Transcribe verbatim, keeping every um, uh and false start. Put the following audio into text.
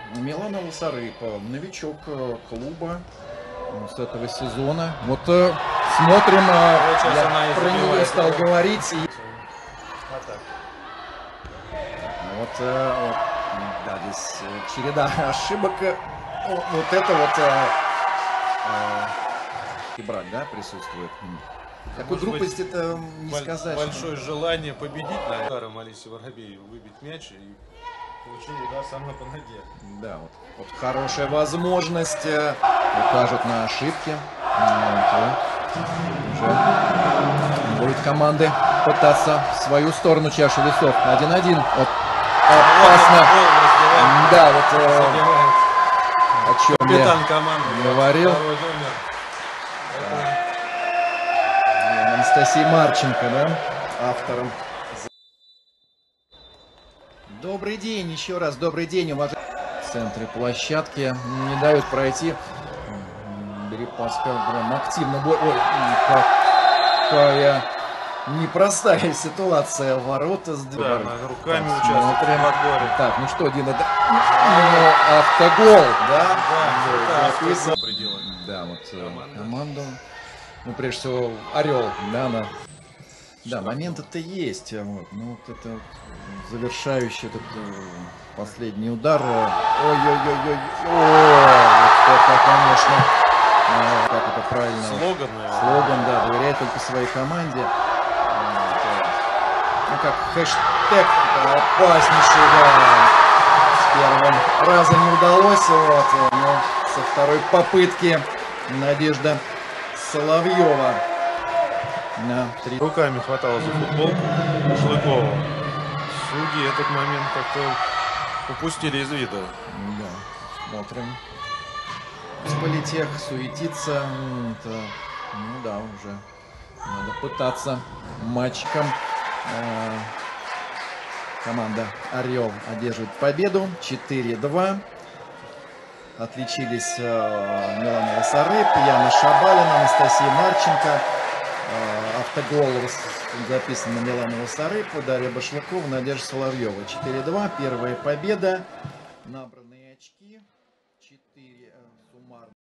Милана Лосарыпа, новичок клуба с этого сезона. Вот э, смотрим, э, Вот я про нее стал его. говорить. И... А так. Вот, э, вот, да, здесь череда ошибок. Вот, вот это вот э, э, и брак, да, присутствует. Такой грубости это не Боль, сказать. Большое что... желание победить на ударом Алисе Воробеевой выбить мяч и получил удар сама по ноге. Да, вот, вот хорошая возможность, э, укажут на ошибки. Вот, уже будет команды пытаться в свою сторону чашу весов. один-один. Вот, опасно. Да, вот э, о чем Капитан я команды говорил. Да. Анастасия Марченко, да, автором. Добрый день, еще раз добрый день, уважаемые. В центре площадки не дают пройти. Дерипаска прям активно. Ой, какая непростая ситуация. Ворота сдвигают. Да, она руками участвует в отборе. Так, ну что, Дина, да? Ну, автогол, да? Да, записан. да, да, вот команда. команду. Ну, прежде всего, Орел, да, она. Да, моменты-то есть. Вот. Ну, вот это вот завершающий этот последний удар. Ой-ой-ой-ой. Вот это, конечно, как это правильно. Слоган, наверное. Слоган, да, доверяет только своей команде. Ну, как хэштег опаснейший, да. С первого раза не удалось, вот, но со второй попытки Надежда Соловьева. На три. Руками хватало за футболку Шлыкова. Судьи этот момент как-то упустили из вида. Да, смотрим. Политех суетится. Это, ну да, уже надо пытаться матчиком. Команда Орел одерживает победу. четыре-два. Отличились Милана Лосарып, Яна Шабалина, Анастасия Марченко. Автогол записан на Милану Лосарыпу, Дарья Башлыкова, Надежда Соловьева. четыре-два. Первая победа. Набранные очки. четыре суммарно.